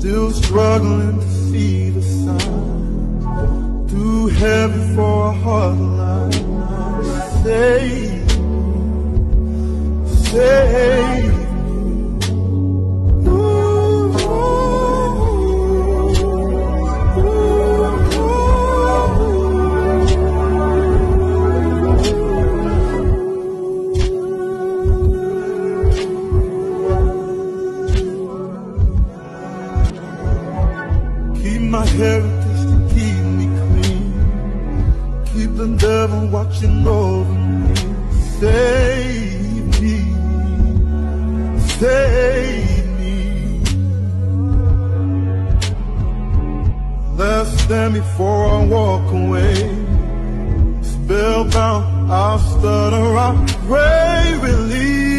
Still struggling to see the sign. Too heavy for a heart line. Save me. My heritage to keep me clean. Keep the devil watching over me. Save me. Save me. Last stand before I walk away. Spellbound, I'll stutter, I'll pray, release.